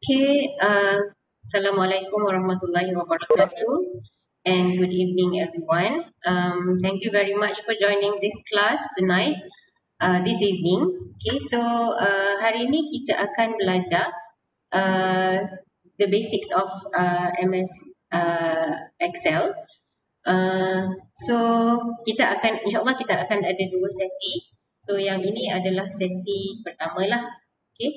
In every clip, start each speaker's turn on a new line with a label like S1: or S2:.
S1: Okay, Assalamualaikum warahmatullahi wabarakatuh and good evening everyone. Thank you very much for joining this class tonight, this evening. Okay, so hari ini kita akan belajar the basics of MS Excel. So kita akan, insyaAllah kita akan ada dua sesi. So yang ini adalah sesi pertama lah. Okay.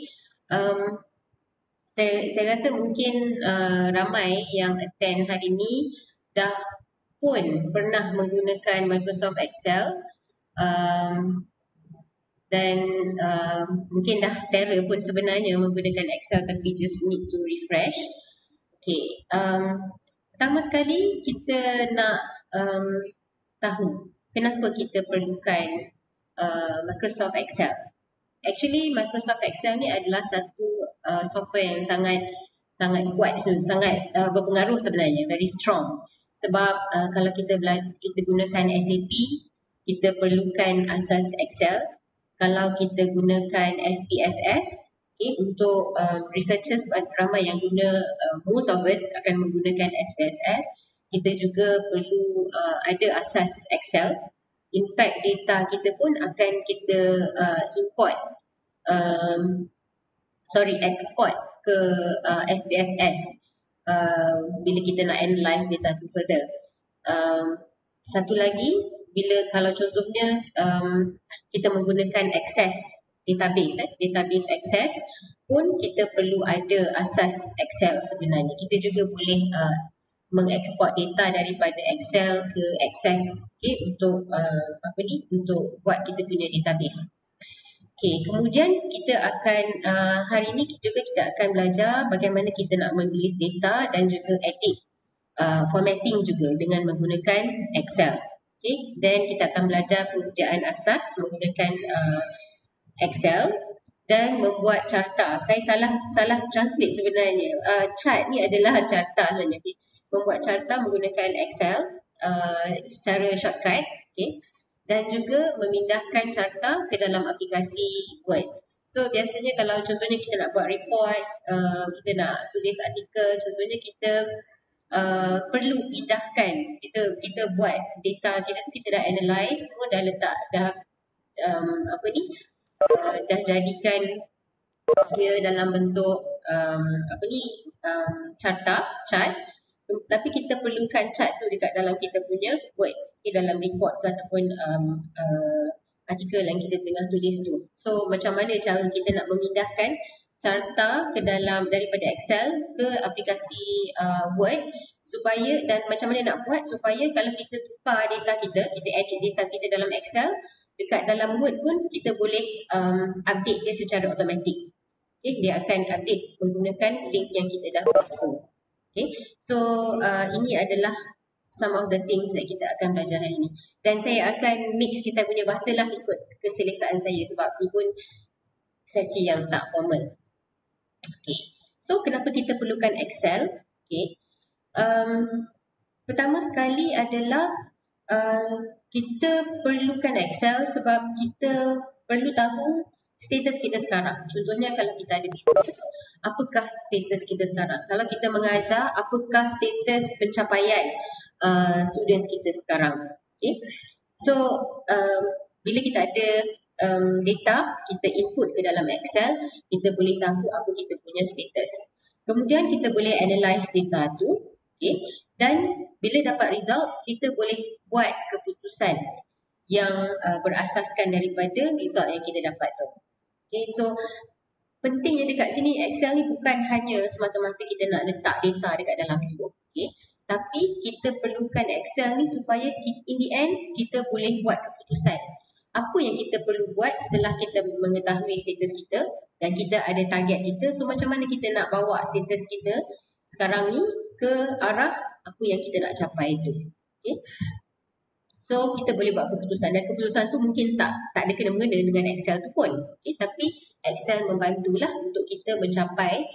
S1: Saya rasa mungkin ramai yang attend hari ini dah pun pernah menggunakan Microsoft Excel dan mungkin dah terror pun sebenarnya menggunakan Excel tapi just need to refresh. Okay, pertama sekali kita nak tahu kenapa kita perlukan Microsoft Excel. Actually Microsoft Excel ni adalah satu software yang sangat kuat, sangat berpengaruh sebenarnya, very strong. Sebab kalau kita gunakan SAP, kita perlukan asas Excel. Kalau kita gunakan SPSS, okay, untuk researchers ramai yang guna, most of us akan menggunakan SPSS. Kita juga perlu ada asas Excel. In fact, data kita pun akan kita export ke SPSS bila kita nak analyze data tu further. Satu lagi, kalau contohnya kita menggunakan database access pun kita perlu ada asas Excel sebenarnya. Kita juga boleh mengeksport data daripada Excel ke Access, okay, untuk untuk buat kita punya database. Okay, kemudian kita akan hari ini juga kita akan belajar bagaimana kita nak menulis data dan juga edit formatting juga dengan menggunakan Excel. Okay, then kita akan belajar penggunaan asas menggunakan Excel dan membuat carta. Saya salah translate sebenarnya. Chart ni adalah carta sebenarnya. Okay. Membuat carta menggunakan Excel secara shortcut, okay, dan juga memindahkan carta ke dalam aplikasi Word. So biasanya kalau contohnya kita nak buat report, kita nak tulis artikel, contohnya kita perlu pindahkan, kita buat data kita tu, kita dah analyze semua, dah letak, dah jadikan dia dalam bentuk chart. Tapi kita perlukan chart tu dekat dalam kita punya Word, dalam report ke ataupun artikel yang kita tengah tulis tu. So macam mana cara kita nak memindahkan carta ke dalam daripada Excel ke aplikasi Word, supaya, dan macam mana nak buat supaya kalau kita tukar data kita edit data kita dalam Excel, dekat dalam Word pun kita boleh update dia secara automatik. Okay, dia akan update menggunakan link yang kita dah buat tu. Okay, so ini adalah some of the things that kita akan belajar hari ini. Dan saya akan mix kisah punya bahasa lah ikut keselesaan saya sebab ni pun sesi yang tak formal. Okay, so kenapa kita perlukan Excel? Okay, pertama sekali adalah kita perlukan Excel sebab kita perlu tahu status kita sekarang. Contohnya kalau kita ada bisnes, apakah status kita sekarang? Kalau kita mengajar, apakah status pencapaian students kita sekarang? Okay. So bila kita ada data, kita input ke dalam Excel, kita boleh tahu apa kita punya status. Kemudian kita boleh analyze data tu, okay, dan bila dapat result, kita boleh buat keputusan yang berasaskan daripada result yang kita dapat tu. Okay, so pentingnya dekat sini Excel ni bukan hanya semata-mata kita nak letak data dekat dalam tu, okay, tapi kita perlukan Excel ni supaya in the end kita boleh buat keputusan. Apa yang kita perlu buat setelah kita mengetahui status kita dan kita ada target kita, so macam mana kita nak bawa status kita sekarang ni ke arah apa yang kita nak capai itu. Okay. So kita boleh buat keputusan dan keputusan tu mungkin tak ada kena-mengena dengan Excel tu pun. Okay, tapi Excel membantulah untuk kita mencapai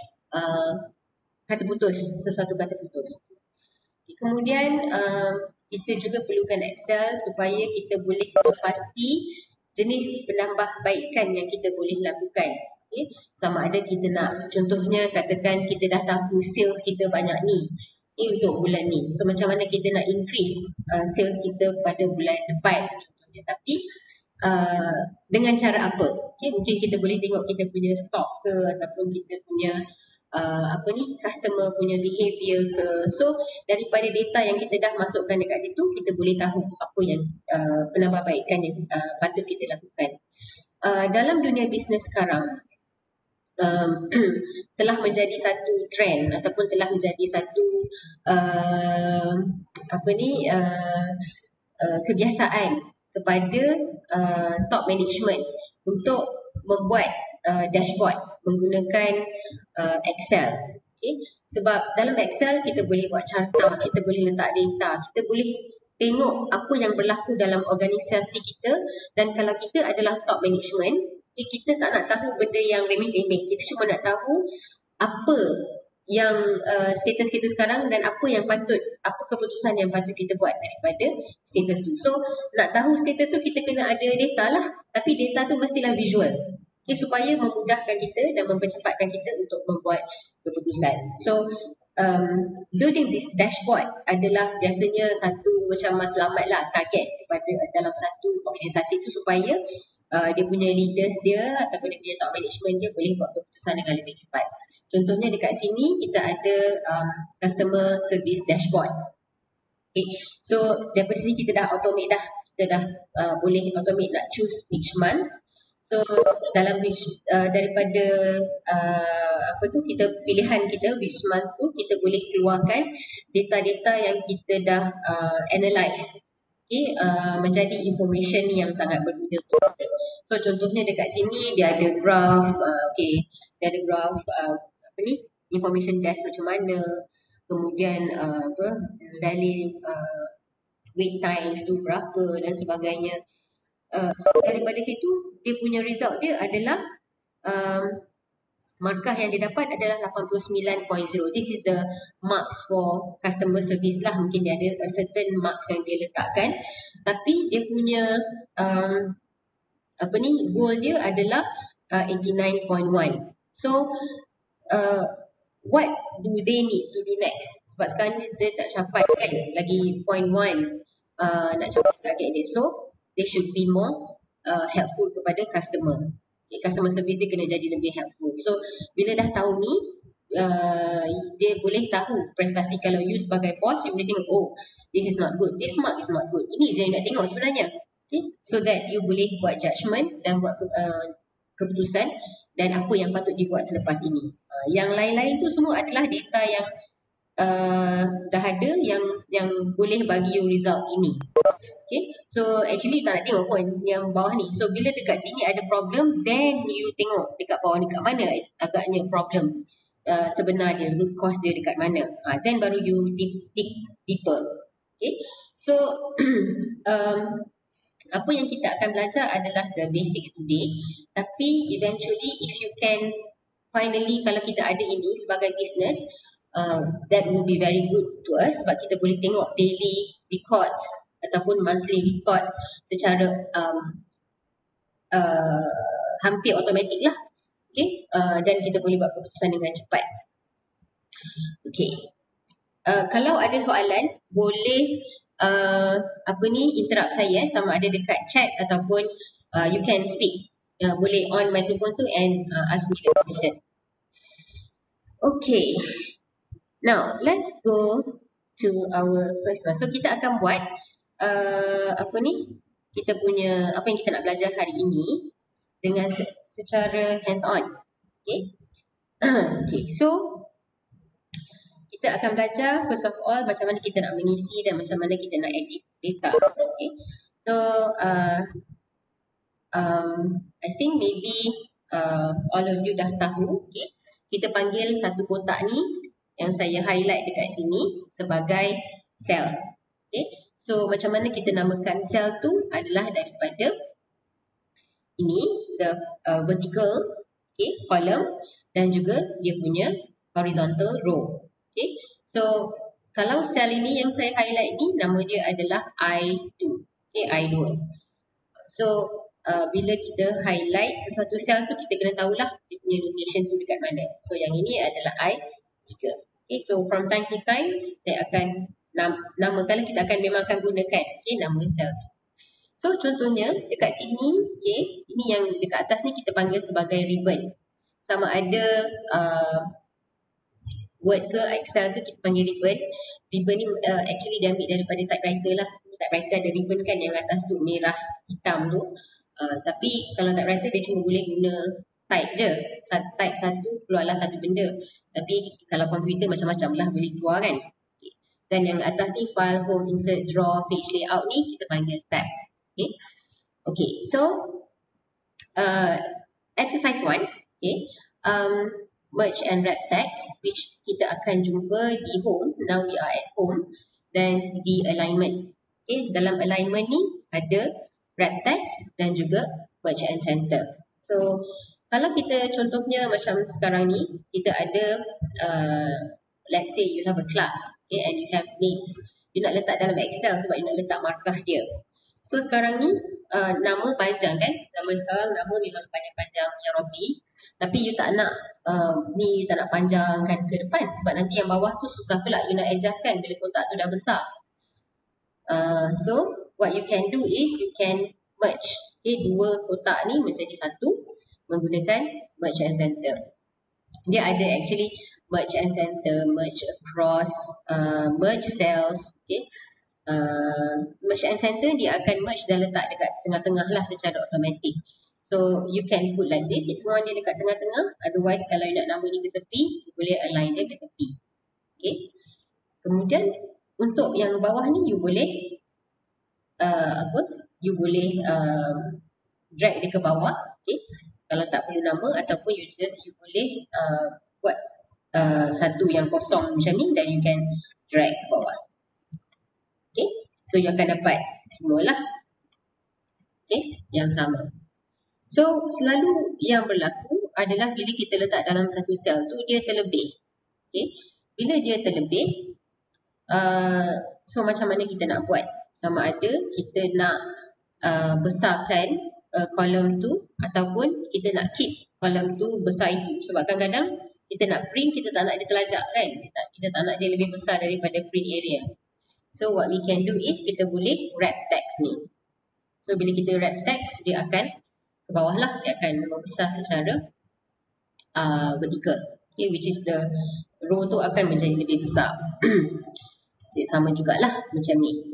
S1: sesuatu kata putus. Okay, kemudian kita juga perlukan Excel supaya kita boleh pasti jenis penambahbaikan yang kita boleh lakukan. Okay. Sama ada kita nak, contohnya katakan kita dah tahu sales kita banyak ni, untuk bulan ni. So macam mana kita nak increase sales kita pada bulan depan contohnya. Tapi dengan cara apa? Okay, mungkin kita boleh tengok kita punya stock ke, ataupun kita punya customer punya behavior ke. So daripada data yang kita dah masukkan dekat situ, kita boleh tahu apa yang penambahbaikan yang patut kita lakukan. Dalam dunia bisnes sekarang, telah menjadi satu trend ataupun telah menjadi satu kebiasaan kepada top management untuk membuat dashboard menggunakan Excel. Okay. Sebab dalam Excel kita boleh buat carta, kita boleh letak data, kita boleh tengok apa yang berlaku dalam organisasi kita. Dan kalau kita adalah top management, kita tak nak tahu benda yang remeh-temeh. Kita cuma nak tahu apa yang status kita sekarang dan apa keputusan yang patut kita buat daripada status tu. So nak tahu status tu kita kena ada data lah. Tapi data tu mestilah visual. Okay, supaya memudahkan kita dan mempercepatkan kita untuk membuat keputusan. So building this dashboard adalah biasanya satu macam matlamat lah, target kepada dalam satu organisasi tu, supaya dia punya leaders dia ataupun dia punya top management dia boleh buat keputusan dengan lebih cepat. Contohnya dekat sini kita ada customer service dashboard. Okay. So daripada sini kita dah automate dah. Kita dah boleh automate nak choose which month. So dalam daripada kita pilihan kita which month tu, kita boleh keluarkan data-data yang kita dah analyse. Okay, menjadi information yang sangat berguna. So contohnya dekat sini dia ada graph, dia ada graph information desk macam mana, kemudian value wait times tu berapa dan sebagainya. So daripada situ dia punya result dia adalah markah yang dia dapat adalah 89.0. This is the marks for customer service lah. Mungkin dia ada a certain marks yang dia letakkan, tapi dia punya goal dia adalah 89.1. So what do they need to do next? Sebab sekarang dia tak capai kan, lagi 0.1 nak capai target dia. So they should be more helpful kepada customer. Customer service dia kena jadi lebih helpful. So bila dah tahu ni, dia boleh tahu prestasi. Kalau you sebagai boss, you boleh tengok, oh this is not good, this mark is not good. Ini je yang nak tengok sebenarnya. Okay? So that you boleh buat judgement dan buat keputusan dan apa yang patut dibuat selepas ini. Yang lain-lain tu semua adalah data yang dah ada yang boleh bagi you result ini. Okay, so actually tak nak tengok pun yang bawah ni. So bila dekat sini ada problem, then you tengok dekat bawah ni kat mana agaknya problem sebenarnya, root cause dia dekat mana. Then baru you dig deeper. Okay, so apa yang kita akan belajar adalah the basics today. Tapi eventually if you can finally, kalau kita ada ini sebagai business, that will be very good to us. Sebab kita boleh tengok daily records ataupun monthly records secara hampir automatik lah. Okay, dan kita boleh buat keputusan dengan cepat. Okay, kalau ada soalan boleh interrupt saya, sama ada dekat chat ataupun you can speak. Boleh on microphone tu and ask me the question. Okay, now let's go to our first one. So kita akan buat kita punya apa yang kita nak belajar hari ini dengan secara hands on. Okay. Okay, so kita akan belajar first of all macam mana kita nak mengisi dan macam mana kita nak edit data. Okay. So I think maybe all of you dah tahu. Okay. Kita panggil satu kotak ni yang saya highlight dekat sini sebagai cell. Okay. So macam mana kita namakan cell tu adalah daripada ini, the vertical column dan juga dia punya horizontal row. Okay. So kalau cell ini yang saya highlight ni, nama dia adalah I2. Okay, I2. So bila kita highlight sesuatu sel tu, kita kena tahulah dia punya location tu dekat mana. So yang ini adalah I3. Okay, so from time to time saya akan nama, kalau kita akan memang akan gunakan nama sel tu. So contohnya dekat sini, ini yang dekat atas ni kita panggil sebagai ribbon. Sama ada Word ke Excel ke kita panggil ribbon. Ribbon ni actually diambil daripada typewriter lah. Typewriter ada ribbon kan, yang atas tu merah hitam tu. Tapi kalau typewriter dia cuma boleh guna type je. Type satu keluarlah satu benda. Tapi kalau komputer macam-macam lah boleh keluar kan. Dan yang atas ni file, home, insert, draw, page layout ni kita panggil tab. Okay, so exercise 1, merge and wrap text, which kita akan jumpa di home. Now we are at home. Dan di alignment. Dalam alignment ni ada wrap text dan juga merge and center. So kalau kita contohnya macam sekarang ni, kita ada let's say you have a class, and you have names. You nak letak dalam Excel sebab you nak letak markah dia. So sekarang ni nama panjang kan, zaman sekarang nama memang panjang-panjang yang Robi. Tapi you tak nak ni, you tak nak panjangkan ke depan sebab nanti yang bawah tu susah pula you nak adjust kan bila kotak tu dah besar. So what you can do is you can merge dua kotak ni menjadi satu menggunakan merge and center. Dia ada actually merge and center, merge across, merge cells. Merge and center dia akan merge dan letak dekat tengah-tengah lah secara automatik. So you can put like this if you want dia dekat tengah-tengah. Otherwise kalau you nak nama ni ke tepi, you boleh align dia ke tepi. Kemudian untuk yang bawah ni you boleh you boleh drag dia ke bawah. Kalau tak perlu nama, ataupun you boleh buat satu yang kosong macam ni dan you can drag ke bawah. So you akan dapat semualah yang sama. So selalu yang berlaku adalah bila kita letak dalam satu sel tu dia terlebih. Bila dia terlebih, so macam mana kita nak buat? Sama ada kita nak besarkan kolom tu ataupun kita nak keep kolom tu besar itu. Sebab kadang-kadang kita nak print, kita tak nak dia terlajak kan, kita tak nak dia lebih besar daripada print area. So what we can do is kita boleh wrap text ni. So bila kita wrap text, dia akan ke bawah lah, dia akan membesar secara vertikal, which is the row tu akan menjadi lebih besar. Sama jugalah macam ni.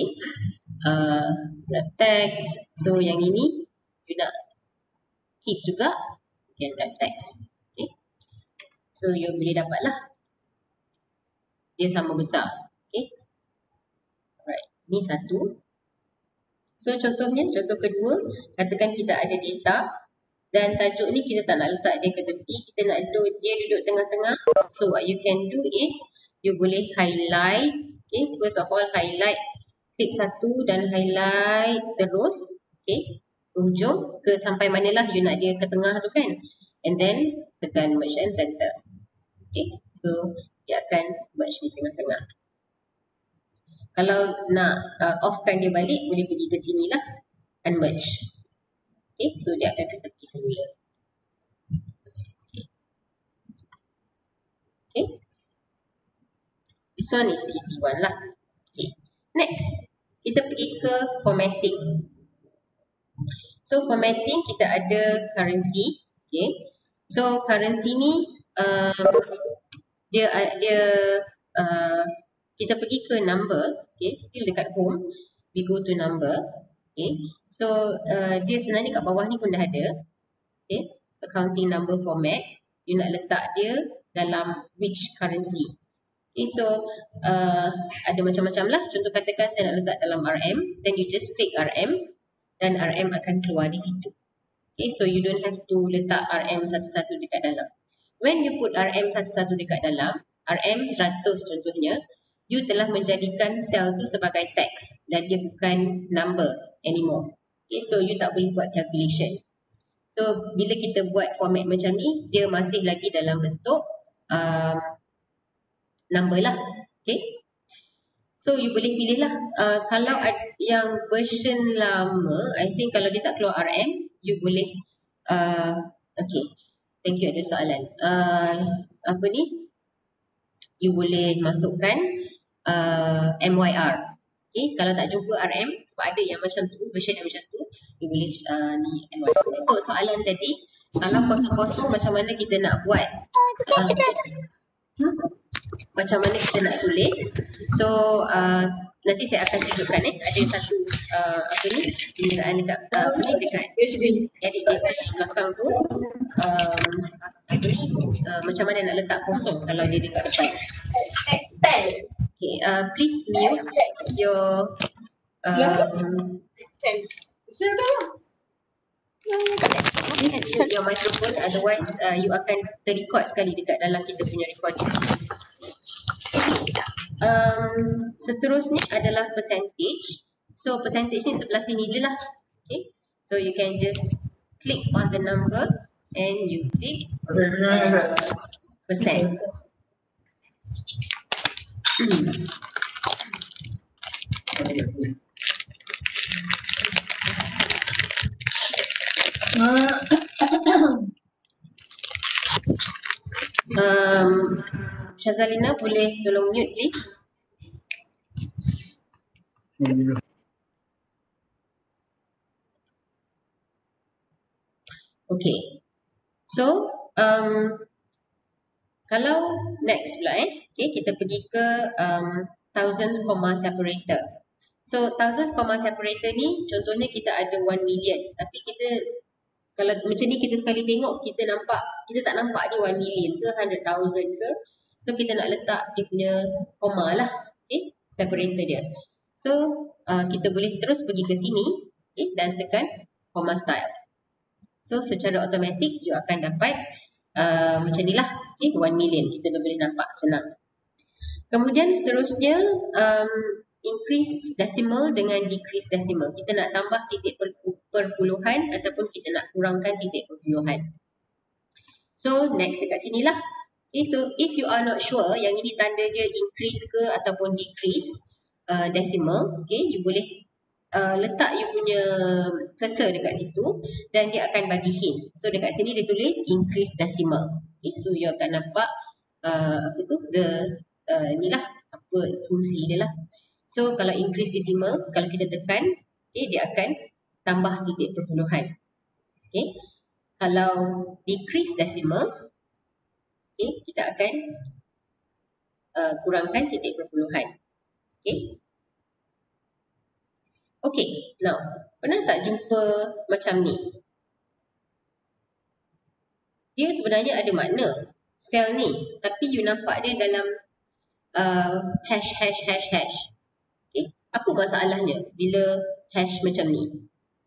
S1: Wrap text. So yang ini you nak keep juga, you can wrap text. So you boleh dapatlah dia sama besar. Alright, ni satu. So contohnya, contoh kedua, katakan kita ada data dan tajuk ni kita tak nak letak dia ke tepi, kita nak dia duduk tengah-tengah. So what you can do is you boleh highlight. First of all highlight, klik satu dan highlight terus ujung ke sampai manalah you nak dia ke tengah tu kan, and then tekan merge and center. So dia akan merge di tengah-tengah. Kalau nak offkan dia balik, boleh pergi ke sini lah, unmerge. So dia akan ke tepi semula. This one is easy one lah. Next, kita pergi ke formatting. So formatting kita ada currency. So currency ni kita pergi ke number. Still dekat home, we go to number. So dia sebenarnya kat bawah ni pun dah ada. Accounting number format. You nak letak dia dalam which currency. So ada macam-macam lah. Contoh katakan saya nak letak dalam RM, then you just click RM dan RM akan keluar di situ. So you don't have to letak RM satu-satu dekat dalam. When you put RM satu-satu dekat dalam, RM 100 contohnya, you telah menjadikan sel tu sebagai teks dan dia bukan number anymore. So you tak boleh buat calculation. So bila kita buat format macam ni, dia masih lagi dalam bentuk number lah. So you boleh pilih lah. Kalau yang version lama, I think kalau dia tak keluar RM, you boleh okay. Thank you, ada soalan. Apa ni? You boleh masukkan MYR. Okay, kalau tak jumpa RM, sebab ada yang macam tu, version yang macam tu, you boleh ni MYR. Untuk soalan tadi, kalau kosong-kosong macam mana kita nak buat? Macam mana kita nak tulis? So nanti saya akan tunjukkan ada satu apa ni penggunaan dekat ni dekat edit data yang belakang tu apa ni macam mana nak letak kosong kalau dia dekat depan. Okay, please mute your your microphone, otherwise you akan terrecord sekali dekat dalam kita punya recording. Seterusnya adalah percentage. So percentage ni sebelah sini je lah. Okay, so you can just click on the number and you click percent. Syazalina boleh tolong mute please. Okay, so kalau next pula okay, kita pergi ke thousands comma separator. So thousands comma separator ni contohnya kita ada 1 million, tapi kita kalau macam ni kita sekali tengok kita tak nampak ni 1 million ke 100,000 ke. So kita nak letak dia punya comma lah, okay, separator dia. So kita boleh terus pergi ke sini, okay, dan tekan comma style. So secara automatik you akan dapat macam ni lah, okay, 1 million kita dah boleh nampak senang. Kemudian seterusnya increase decimal dengan decrease decimal. Kita nak tambah titik perpuluhan ataupun kita nak kurangkan titik perpuluhan. So next dekat sini lah. Okay, so if you are not sure yang ini tanda dia increase ke ataupun decrease decimal, okay, you boleh letak you punya cursor dekat situ dan dia akan bagi hint. So dekat sini dia tulis increase decimal. Okay, so you akan nampak apa tu inilah apa fungsi dia lah. So kalau increase decimal, kalau kita tekan, okay, dia akan tambah titik perpuluhan. Okay, kalau decrease decimal, okay, kita akan kurangkan titik perpuluhan. Okay. Okay, now pernah tak jumpa macam ni? Dia sebenarnya ada makna sel ni, tapi you nampak dia dalam hash. Okay, apa masalahnya bila hash macam ni?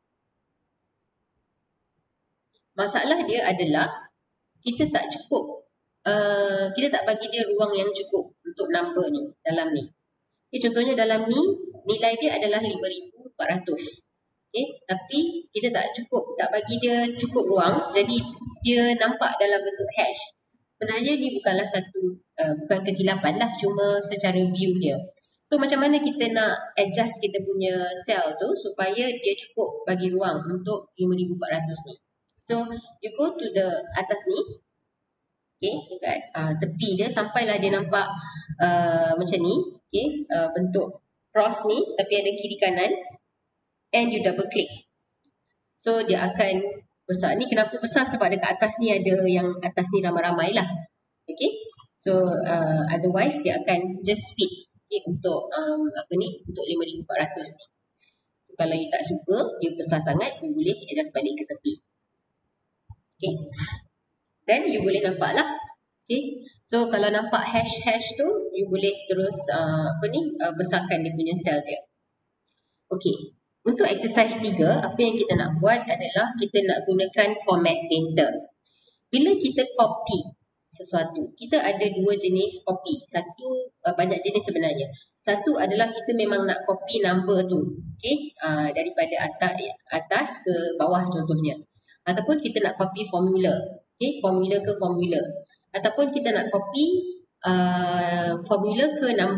S1: Masalah dia adalah kita tak cukup, kita tak bagi dia ruang yang cukup untuk number ni dalam ni. Okay, contohnya dalam ni nilai dia adalah 5,400. Okay, tapi kita tak bagi dia cukup ruang, jadi dia nampak dalam bentuk hash. Sebenarnya ni bukanlah bukan kesilapan lah, cuma secara view dia. So macam mana kita nak adjust kita punya cell tu supaya dia cukup bagi ruang untuk 5,400 ni. So you go to the atas ni, okay, dekat tepi dia sampailah dia nampak macam ni, okay, bentuk cross ni tapi ada kiri kanan, and you double click. So dia akan besar. Ni kenapa besar? Sebab dekat atas ni ada yang atas ni ramai-ramai lah. Okay, so otherwise dia akan just fit, okay, untuk untuk 5,400 ni. So kalau you tak suka dia besar sangat, you boleh adjust balik ke tepi. Okay, then you boleh nampak lah. Okay, so kalau nampak hash tu, you boleh terus besarkan dia punya cell dia. Okay, untuk exercise 3, apa yang kita nak buat adalah kita nak gunakan format painter. Bila kita copy sesuatu, kita ada dua jenis copy. Satu, banyak jenis sebenarnya. Satu adalah kita memang nak copy number tu, okay, daripada atas ke bawah contohnya. Ataupun kita nak copy formula, okay, formula ke formula. Ataupun kita nak copy formula ke number.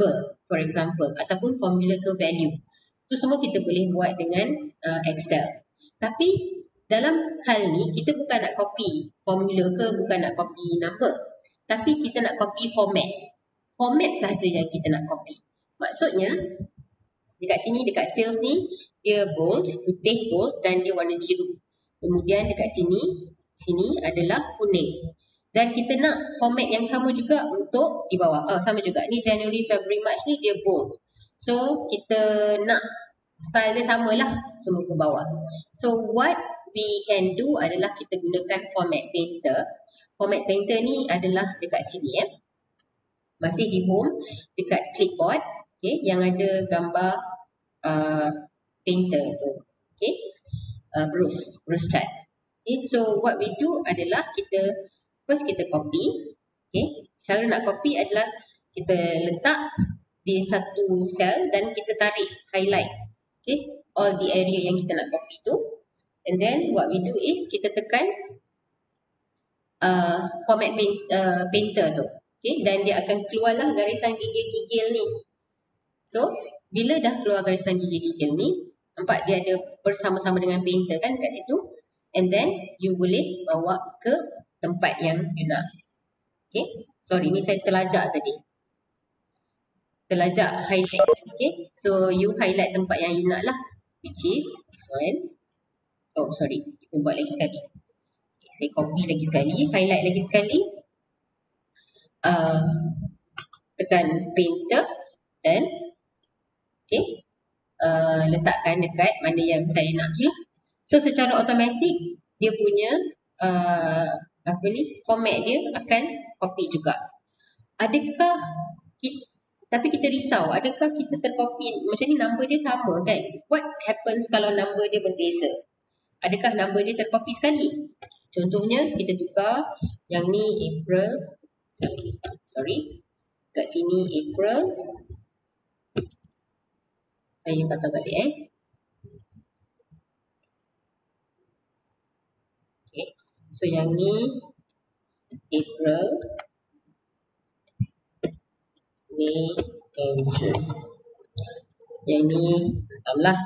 S1: for example, ataupun formula ke value. Itu semua kita boleh buat dengan Excel. Tapi dalam hal ni kita bukan nak copy formula ke, bukan nak copy number, tapi kita nak copy format. Format sahaja yang kita nak copy. Maksudnya dekat sini, dekat sales ni dia bold, putih bold dan dia warna biru. Kemudian dekat sini adalah kuning. Dan kita nak format yang sama juga untuk di bawah. Sama juga. Ni January, February, March ni dia bold. So kita nak style dia samalah semua ke bawah. So what we can do adalah kita gunakan format painter. Format painter ni adalah dekat sini masih di home, dekat clipboard, okay, yang ada gambar painter tu, okay, Bruce chart. Okay, so what we do adalah kita first kita copy, okay. Cara nak copy adalah kita letak di satu cell dan kita tarik highlight, okay, all the area yang kita nak copy tu, and then what we do is kita tekan format painter tu, okay, dan dia akan keluarlah garisan gigil-gigil ni. So bila dah keluar garisan gigil-gigil ni, nampak dia ada bersama-sama dengan painter kan kat situ, and then you boleh bawa ke tempat yang you nak. Okay, sorry ni saya terlajak tadi. Terlajak highlight. Okay, so you highlight tempat yang you nak lah, which is this one. Oh sorry, kita buat lagi sekali. Okay, saya copy lagi sekali, highlight lagi sekali. Tekan painter dan okay, letakkan dekat mana yang saya nak tu lah. So secara automatik dia punya format dia akan copy juga. Adakah tapi kita risau, adakah kita tercopy macam ni, number dia sama kan? What happens kalau number dia berbeza? Adakah number dia tercopy sekali? Contohnya kita tukar yang ni April, sorry, kat sini April, saya kata balik okay. So yang ni April, May and June. Yang ni lah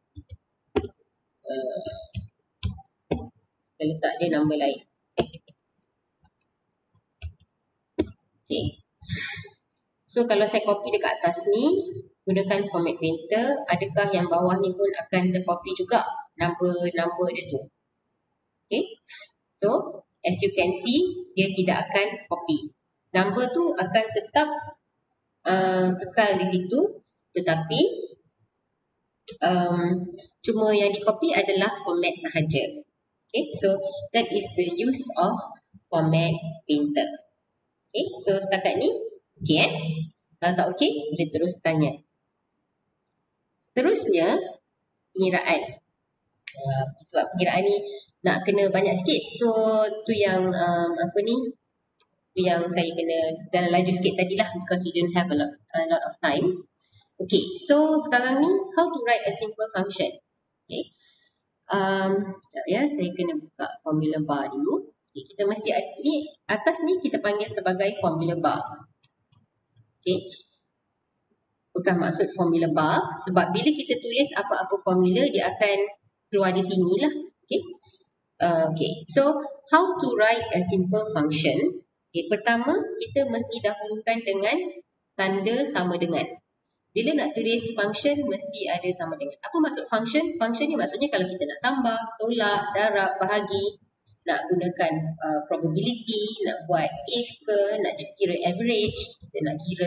S1: kita letak dia nombor lain. Okay. So kalau saya copy dekat atas ni gunakan format painter, adakah yang bawah ni pun akan tercopy juga number dia tu? Okay. So as you can see, dia tidak akan copy. Number tu akan tetap kekal di situ, tetapi cuma yang di copy adalah format sahaja. Okay, so that is the use of format painter. Okay, so setakat ni okay Kalau tak okay, boleh terus tanya. Seterusnya pengiraan. Sebab pengiraan ni nak kena banyak sikit, so tu yang tu yang saya kena jalan laju sikit tadilah, because we don't have a lot of time. Okay, so sekarang ni how to write a simple function. Okay, sekejap ya, saya kena buka formula bar dulu. Okay, kita mesti ni atas ni kita panggil sebagai formula bar. Okay, bukan maksud formula bar sebab bila kita tulis apa-apa formula dia akan keluar di sini lah. Okay, okay, so how to write a simple function. Okay, pertama kita mesti dahulukan dengan tanda sama dengan. Bila nak tulis function mesti ada sama dengan. Apa maksud function? Function ni maksudnya kalau kita nak tambah, tolak, darab, bahagi, nak gunakan probability, nak buat if ke, nak kira average, kita nak kira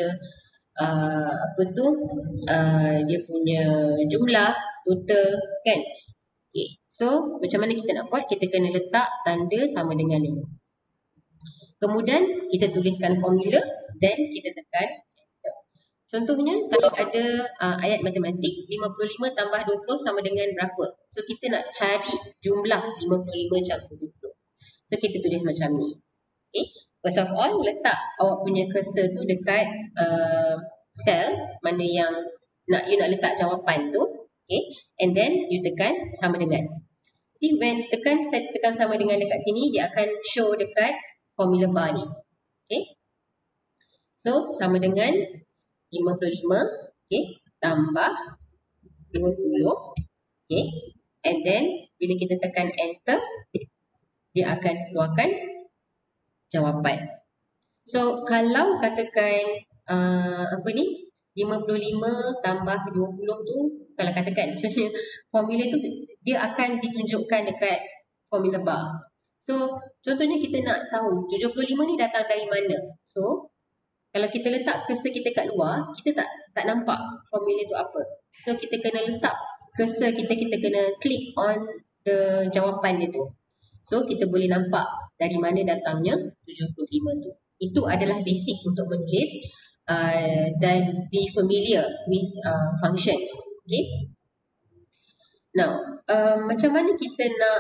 S1: dia punya jumlah total kan. Okay, so macam mana kita nak buat? Kita kena letak tanda sama dengan dulu. Kemudian kita tuliskan formula, then kita tekan enter. Contohnya kalau ada ayat matematik 55 tambah 20 sama dengan berapa? So kita nak cari jumlah 55 campur 20. So kita tulis macam ni. Okay, first of all letak awak punya cursor tu dekat cell mana yang you nak letak jawapan tu. Okay, and then you tekan sama dengan. See, when saya tekan sama dengan dekat sini, dia akan show dekat formula bar ni. Okay, so sama dengan 55, okay, tambah 20, okay, and then bila kita tekan enter, dia akan keluarkan jawapan. So kalau katakan apa ni, 55 tambah 20 tu, kalau katakan contohnya formula tu dia akan ditunjukkan dekat formula bar. So contohnya kita nak tahu 75 ni datang dari mana. So kalau kita letak cursor kita kat luar, kita tak nampak formula tu apa. So kita kena letak cursor kita kena click on the jawapan dia tu. So kita boleh nampak dari mana datangnya 75 tu. Itu adalah basic untuk menulis dan be familiar with functions. Okay. Now, macam mana kita nak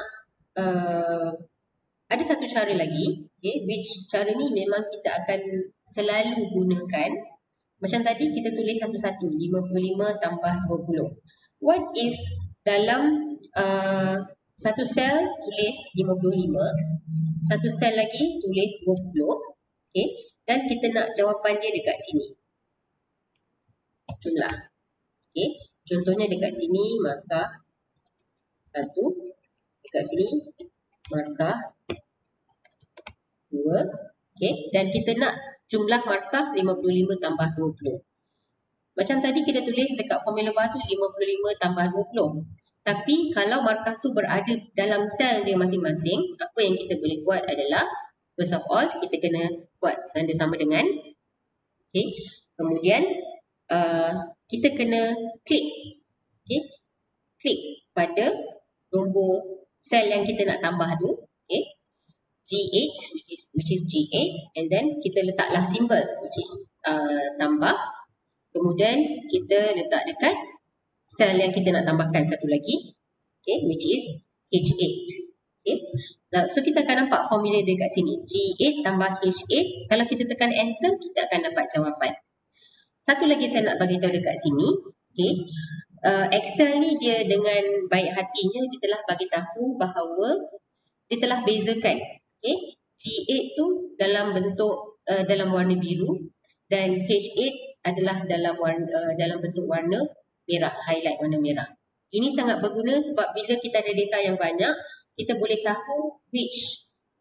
S1: ada satu cara lagi, okay, which cara ni memang kita akan selalu gunakan. Macam tadi kita tulis satu-satu, 55 tambah 20. What if dalam satu sel tulis 55, satu sel lagi tulis 20, okay, dan kita nak jawapan dia dekat sini. Jumlah. Okay, contohnya dekat sini markah 1, dekat sini markah 2, okay, dan kita nak jumlah markah 55 tambah 20. Macam tadi kita tulis dekat formula bar tu 55 tambah 20. Tapi kalau markah tu berada dalam sel dia masing-masing, apa yang kita boleh buat adalah, first of all, kita kena buat tanda sama dengan. Okay. Kemudian kita kena klik. Okay. Klik pada nombor sel yang kita nak tambah tu. Okay. G8, which is G8, and then kita letaklah simbol, which is tambah. Kemudian kita letak dekat sel yang kita nak tambahkan satu lagi, okay, which is H8. Okay. So kita akan nampak formula dekat sini, G8 tambah H8. Kalau kita tekan enter, kita akan dapat jawapan. Satu lagi saya nak bagi tahu dekat sini, okay, Excel ni dia dengan baik hatinya dia telah bagi tahu bahawa dia telah bezakan, okay, G8 tu dalam bentuk dalam warna biru dan H8 adalah dalam bentuk warna merah, highlight warna merah. Ini sangat berguna sebab bila kita ada data yang banyak, kita boleh tahu which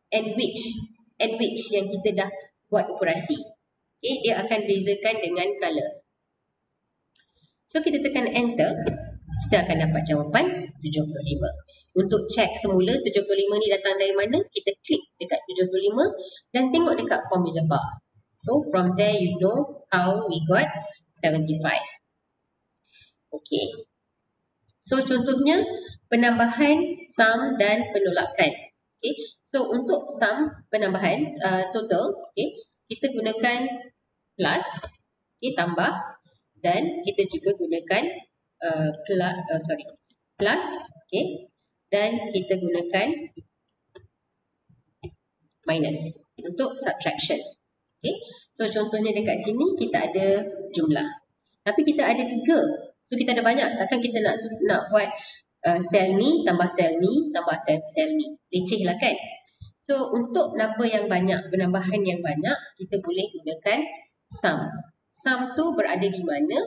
S1: yang kita dah buat operasi. Okay, dia akan bezakan dengan color. So kita tekan enter, kita akan dapat jawapan 75. Untuk check semula 75 ni datang dari mana, kita klik dekat 75 dan tengok dekat formula bar. So from there you know how we got 75. Okay. So contohnya penambahan, sum dan penolakan. Okay. So untuk sum, penambahan total, okay, kita gunakan plus, okay, tambah, dan kita juga gunakan plus, okay, dan kita gunakan minus untuk subtraction. Okay. So contohnya dekat sini kita ada jumlah, tapi kita ada 3. So kita ada banyak, takkan kita nak buat sel ni tambah sel ni tambah sel ni, leceh lah kan. So untuk number yang banyak, penambahan yang banyak, kita boleh gunakan sum. Sum tu berada di mana?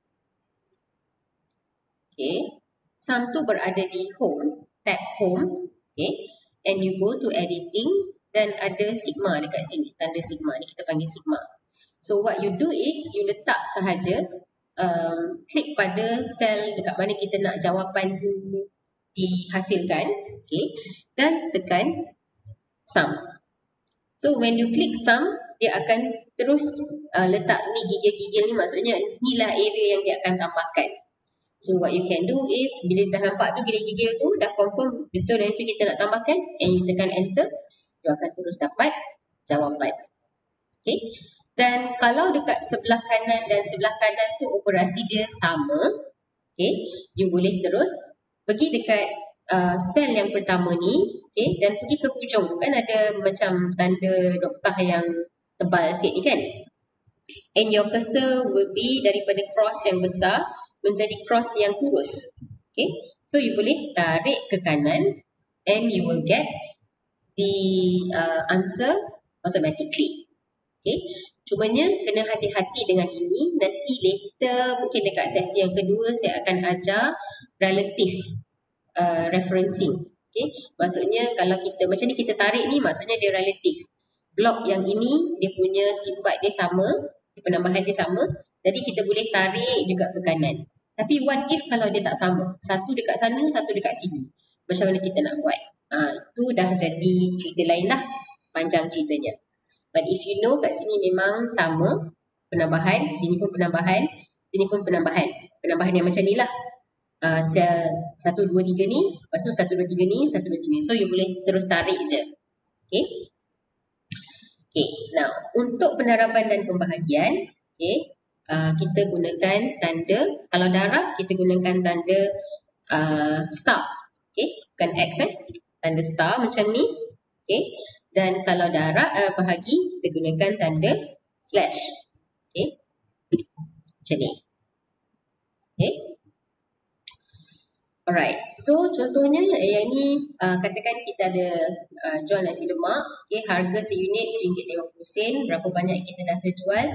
S1: Okay, sum tu berada di home, tab home, okay, and you go to editing dan ada sigma dekat sini, tanda sigma ni kita panggil sigma. So what you do is you letak sahaja, klik pada sel dekat mana kita nak jawapan tu dihasilkan, okay, dan tekan sum. So when you click sum, dia akan terus letak ni gigil-gigil ni, maksudnya inilah area yang dia akan tambahkan. So what you can do is, bila dah nampak tu gigil-gigil tu, dah confirm betul yang itu kita nak tambahkan, and you tekan enter, you akan terus dapat jawapan. Okay. Dan kalau dekat sebelah kanan dan sebelah kanan tu operasi dia sama, okay, you boleh terus pergi dekat sel yang pertama ni, okay, dan pergi ke hujung. Kan ada macam tanda noktah yang tebal sikit ni kan. And your cursor will be daripada cross yang besar menjadi cross yang kurus. Okay. So you boleh tarik ke kanan and you will get the answer automatically. Okay. Cumanya kena hati-hati dengan ini. Nanti later mungkin dekat sesi yang kedua saya akan ajar relative referencing. Okay. Maksudnya kalau kita macam ni kita tarik ni maksudnya dia relative. Blok yang ini dia punya sifat dia sama, penambahan dia sama. Jadi kita boleh tarik juga ke kanan. Tapi what if kalau dia tak sama? Satu dekat sana, satu dekat sini. Macam mana kita nak buat? Itu dah jadi cerita lain lah. Panjang ceritanya. But if you know kat sini memang sama penambahan, sini pun penambahan, sini pun penambahan. Penambahan yang macam ni lah. Sel 1, 2, 3 ni, lepas tu 1, 2, 3 ni, 1, 2, 3 ni. So you boleh terus tarik je. Okay. Okay. Now, untuk penerapan dan pembahagian, okay, kita gunakan tanda, kalau darab kita gunakan tanda star. Okay. Bukan X tanda star macam ni. Okay. Dan kalau bahagi, kita gunakan tanda slash. Okay. Macam ni. Okay. Alright. So, contohnya yang ni, katakan kita ada jual nasi lemak. Okay. Harga seunit RM1.50. Berapa banyak kita dah terjual?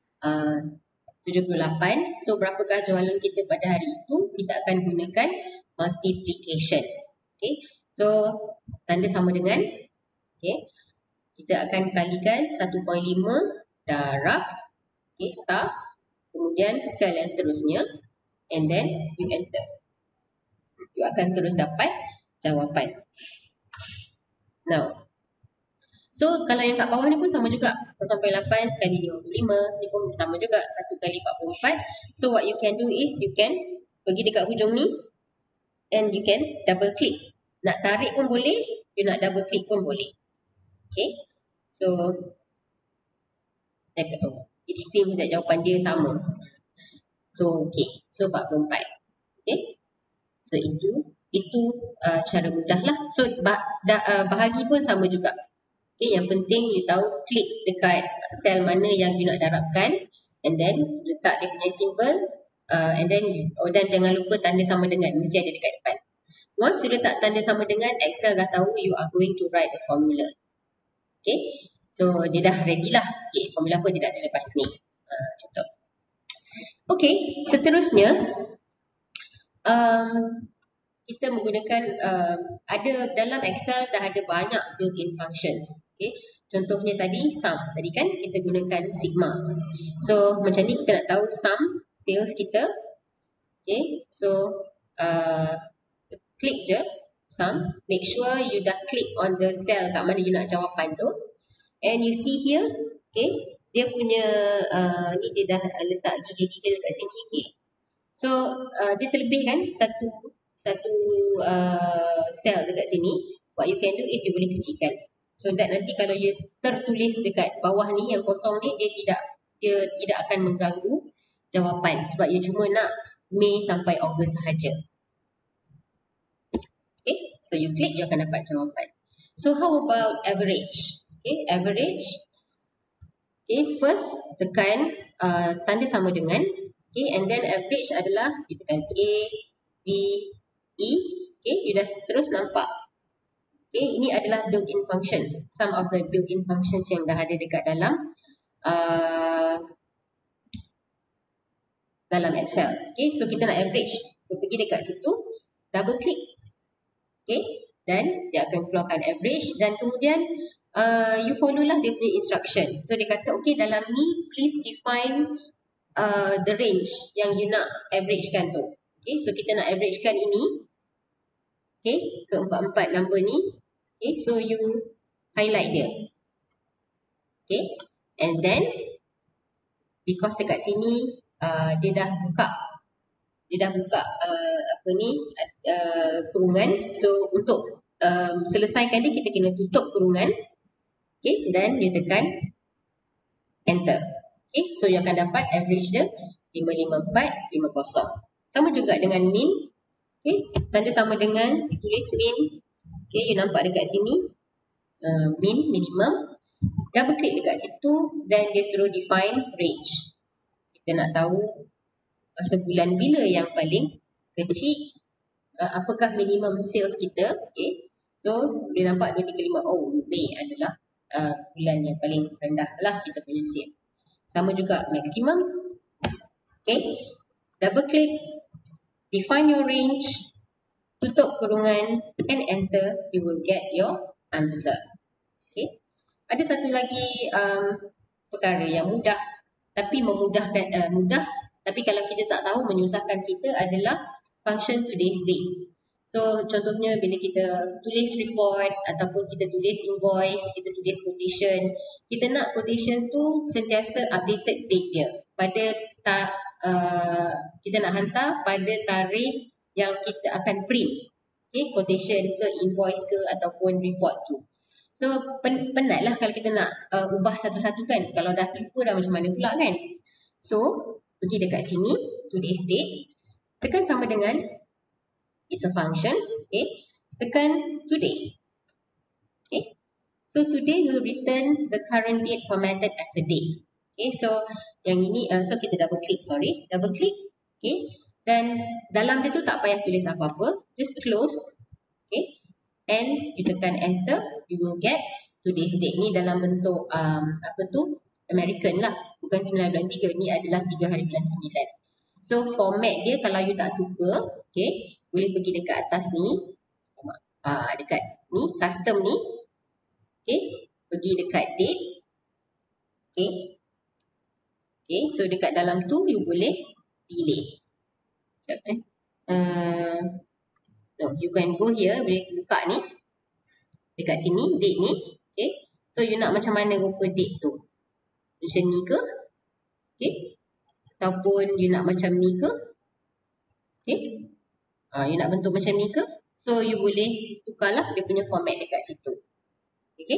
S1: 78. So, berapakah jualan kita pada hari itu? Kita akan gunakan multiplication. Okay. So, tanda sama dengan. Okay. Kita akan kalikan 1.5 darab, okay, star, kemudian sel yang seterusnya, and then you enter. You akan terus dapat jawapan. Now, so kalau yang kat bawah ni pun sama juga. 0.8 kali 55, ni pun sama juga. 1 kali 44. So what you can do is, you can pergi dekat hujung ni, and you can double click. Nak tarik pun boleh, you nak double click pun boleh. Okay, so it seems that jawapan dia sama. So okay, so 44. Okay, so itu cara mudah lah. So bahagi pun sama juga. Okay, yang penting you tahu klik dekat sel mana yang you nak darabkan, and then letak dia punya simbol, and then dan jangan lupa tanda sama dengan mesti ada dekat depan. Once you letak tanda sama dengan, Excel dah tahu you are going to write a formula. Okay, so dia dah ready lah. Okay, formula apa dia dah ada lepas ni. Contoh. Okay, seterusnya kita menggunakan ada dalam Excel dah ada banyak built-in functions. Okay, contohnya tadi sum. Tadi kan kita gunakan sigma. So macam ni kita nak tahu sum sales kita. Okay, so klik je sum, make sure you dah click on the cell kat mana you nak jawapan tu, and you see here, okay, dia punya ni dia dah letak gigil-gigil kat sini. Okay, so dia terlebihkan satu cell dekat sini. What you can do is you boleh kecilkan, so that nanti kalau you tertulis dekat bawah ni yang kosong ni, dia tidak akan mengganggu jawapan, sebab you cuma nak Mei sampai Ogos sahaja. Okay, so you click, you akan dapat jawapan. So how about average? Okay, average. Okay, first tekan tanda sama dengan. Okay, and then average adalah you tekan A, B, E. Okay, you dah terus nampak. Okay, ini adalah built-in functions. Some of the built-in functions yang dah ada dekat dalam Excel. Okay, so kita nak average. So pergi dekat situ, double click. Okay, dan dia akan keluarkan average, dan kemudian you follow lah dia punya instruction. So dia kata, okay, dalam ni please define the range yang you nak averagekan tu. Okay, so kita nak averagekan ini. Okay, keempat-empat number ni. Okay, so you highlight dia. Okay, and then because dekat sini dia dah buka kurungan. So untuk selesaikan dia, kita kena tutup kurungan. Okay, dan you tekan enter. Okay, so you akan dapat average dia 55450. Sama juga dengan min. Okay, tanda sama dengan tulis min. Okay, you nampak dekat sini min, minimum. Double click dekat situ, dan dia suruh define range. Kita nak tahu sebulan bila yang paling kecil, apakah minimum sales kita. Okay, so boleh nampak 2, 3, 5. Oh, Mei adalah bulan yang paling rendah lah kita punya sale. Sama juga maximum. Okay, double click, define your range, tutup kurungan and enter, you will get your answer. Okay, ada satu lagi perkara yang mudah tapi memudahkan, mudah tapi kalau kita tak tahu menyusahkan kita adalah function today's date. So contohnya bila kita tulis report ataupun kita tulis invoice, kita tulis quotation, kita nak quotation tu sentiasa updated date dia pada kita nak hantar pada tarikh yang kita akan print. Okay, quotation ke invoice ke ataupun report tu. So penatlah kalau kita nak ubah satu-satu kan. Kalau dah terlupa dah macam mana pula kan. So pergi dekat sini today's date, tekan sama dengan it's a function, okay, tekan today. Okay, so today will return the current date formatted as a date. Okay, so yang ini so kita double click, okay, dan dalam dia tu tak payah tulis apa-apa, just close, okay, and you tekan enter, you will get today's date. Ni dalam bentuk apa tu, American lah, bukan 9 bulan 3, ni adalah 3 hari bulan 9. So format dia kalau you tak suka, okay, boleh pergi dekat atas ni, dekat ni custom ni, okay, pergi dekat date, okay, okay, so dekat dalam tu you boleh pilih. Sekejap no, you can go here, boleh buka ni dekat sini date ni, okay, so you nak macam mana rupa date tu, macam ni ke, okay, ataupun you nak macam ni ke, okay, you nak bentuk macam ni ke, so you boleh tukarlah dia punya format dekat situ. Okay.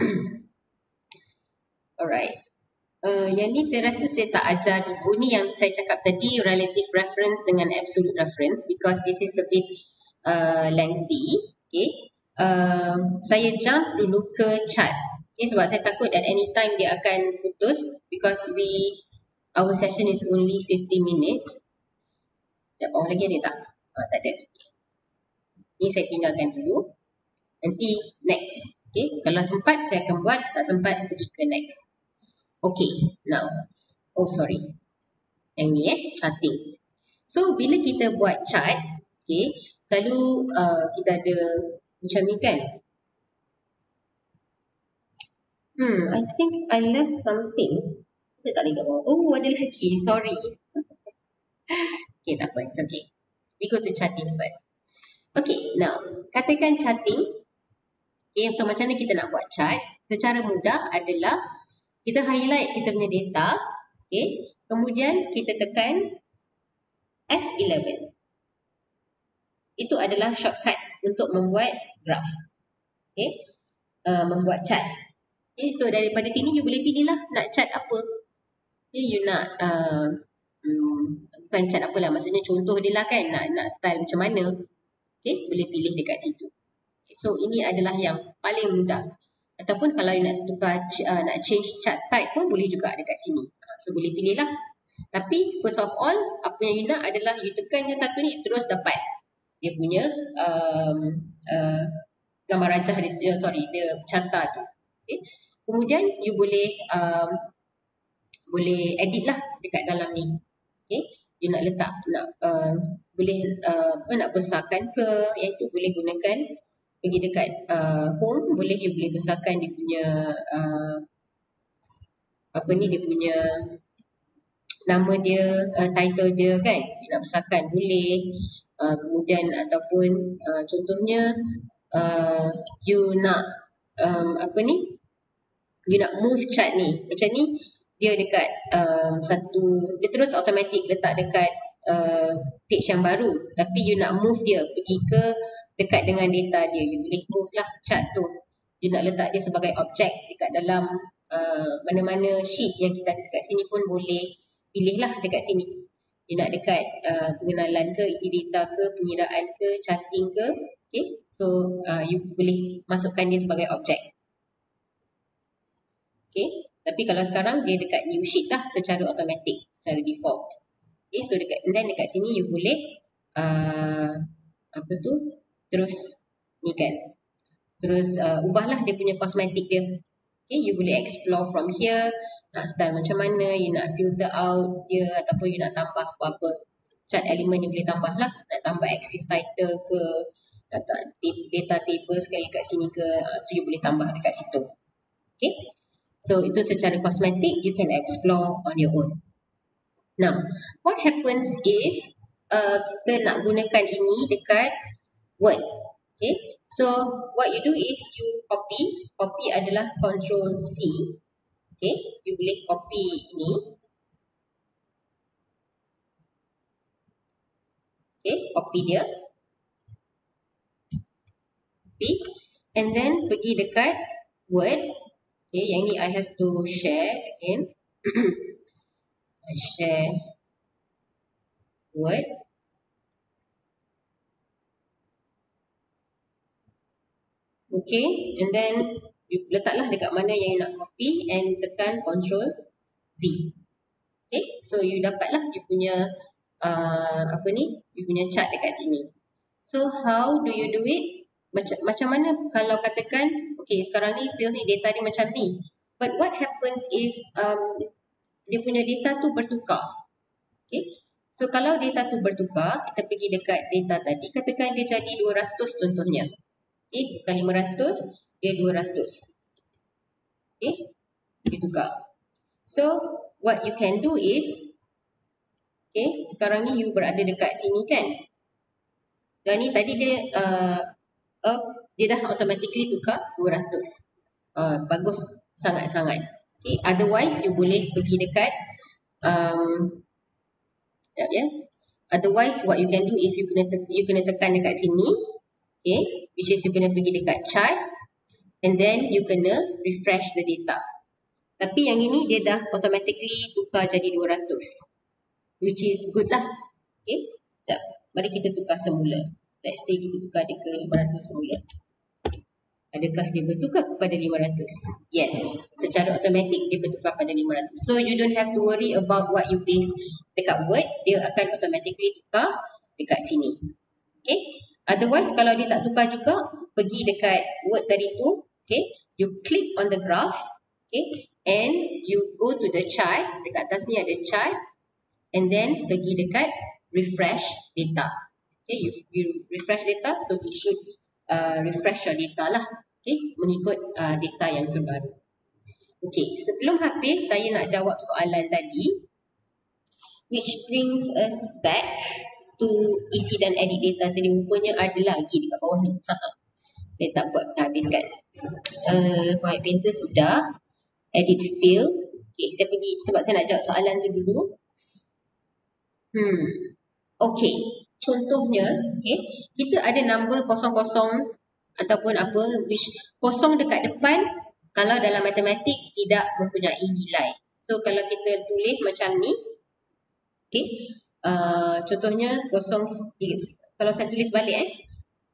S1: Alright. Yang ni saya rasa saya tak ajar dulu. Ni yang saya cakap tadi, relative reference dengan absolute reference, because this is a bit lengthy. Okay. Saya jump dulu ke chart. Okay, sebab saya takut at any time dia akan putus, because our session is only 50 minutes. Oh, lagi ada tak? Tak ada. Ni saya tinggalkan dulu. Nanti next. Okay, kalau sempat saya akan buat, tak sempat pergi ke next. Okay, now. Oh, sorry. Yang ni charting. So, bila kita buat chart, okay, selalu kita ada macam ni kan. I think I left something. Kita tak lihat bawah. Oh, ada lagi. Sorry. Okay, tak apa. It's okay. We go to charting first. Okay, now, katakan charting. Okay, so macam mana kita nak buat chart? Secara mudah adalah kita highlight kita punya data. Okay, kemudian kita tekan F11. Itu adalah shortcut untuk membuat graph. Okay, membuat chart. Okay, so daripada sini you boleh pilih lah nak chart apa. Okay, you nak bukan chart apalah, maksudnya contoh dia lah kan, nak style macam mana. Okay, boleh pilih dekat situ. Okay, so ini adalah yang paling mudah. Ataupun kalau you nak tukar, nak change chart type pun boleh juga dekat sini. So boleh pilih lah. Tapi first of all, apa yang you nak adalah you tekan je satu ni, terus dapat dia punya gambar rajah dia, dia carta tu. Okay. Kemudian you boleh edit lah dekat dalam ni. Okay. You nak letak, boleh nak besarkan ke, yang itu boleh gunakan, pergi dekat home, boleh you boleh besarkan dia punya dia punya nama dia, title dia kan, you nak besarkan boleh. Kemudian ataupun contohnya you nak you nak move chart ni, macam ni dia dekat dia terus automatic letak dekat page yang baru, tapi you nak move dia pergi ke dekat dengan data dia, you boleh move lah chart tu. You nak letak dia sebagai objek dekat dalam mana-mana sheet yang kita ada dekat sini pun boleh pilih lah dekat sini. You nak dekat pengenalan ke, isi data ke, pengiraan ke, charting ke. Okay, so you boleh masukkan dia sebagai objek. Okay, tapi kalau sekarang dia dekat new sheet lah secara automatic, secara default. Okay, so dekat sini you boleh terus ni kan, terus ubahlah dia punya cosmetic dia. Okay, you boleh explore from here. nak style macam mana, you nak filter out dia ataupun you nak tambah apa-apa chart element you boleh tambah lah, nak tambah axis title ke, letak data table sekali kat sini ke, tu you boleh tambah dekat situ. Okay, so itu secara kosmetik you can explore on your own. Now, what happens if kita nak gunakan ini dekat Word? Okay, so what you do is you copy adalah Control C. Okay, you boleh copy ini. Okay, copy dia. Copy. And then pergi dekat Word. Okay, yang ni I have to share again. I share Word. Okay, and then you letaklah dekat mana yang you nak copy and tekan Control V. Okay, so you dapatlah you punya you punya chart dekat sini. So how do you do it? Macam mana kalau katakan, okay, sekarang ni sales ni data dia macam ni. But what happens if dia punya data tu bertukar? Okay, so kalau data tu bertukar, kita pergi dekat data tadi, katakan dia jadi 200 contohnya. Okay, bukan 500, dia 200. Okay, dia tukar. So, what you can do is, okay, sekarang ni you berada dekat sini kan. Sekarang ni tadi dia dia dah automatically tukar 200. Bagus sangat-sangat. Okay, otherwise you boleh pergi dekat sekejap ya. Otherwise what you can do if you kena tekan dekat sini, okay, which is you kena pergi dekat chart and then you kena refresh the data. Tapi yang ini dia dah automatically tukar jadi 200, which is good lah. Okay, sekejap, mari kita tukar semula. Let's say kita tukar dia ke 500 semula. Adakah dia bertukar kepada 500? Yes, secara automatik dia bertukar pada 500. So you don't have to worry about what you paste dekat Word, dia akan automatically tukar dekat sini. Okay, otherwise kalau dia tak tukar juga, pergi dekat Word tadi tu, okay, you click on the graph, okay, and you go to the chart, dekat atas ni ada chart, and then pergi dekat refresh data. Okay, you refresh data, so it should refresh your data lah, okay, mengikut data yang terbaru. Okay, sebelum habis saya nak jawab soalan tadi, which brings us back to isi dan edit data tadi. Rupanya ada lagi dekat bawah ni. Saya tak buat, tak habiskan. White Painter sudah, edit field. Okay, saya pergi sebab saya nak jawab soalan tu dulu. Okay, contohnya, okay, kita ada number kosong-kosong ataupun apa, which kosong dekat depan kalau dalam matematik tidak mempunyai nilai. So kalau kita tulis macam ni, okay, contohnya kosong, kalau saya tulis balik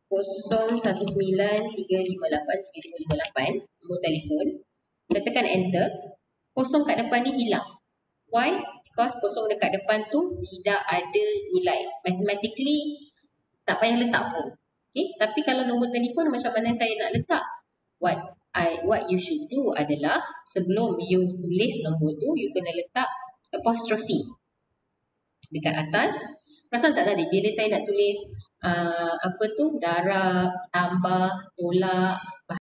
S1: 0193583558 nombor telefon, kita tekan enter, kosong kat depan ni hilang. Why? Because kosong dekat depan tu tidak ada nilai. Mathematically tak payah letak pun. Okay? Tapi kalau nombor telefon macam mana saya nak letak? What you should do adalah sebelum you tulis nombor tu, you kena letak apostrophe dekat atas. Perasan tak tadi bila saya nak tulis apa tu, darab, tambah, tolak,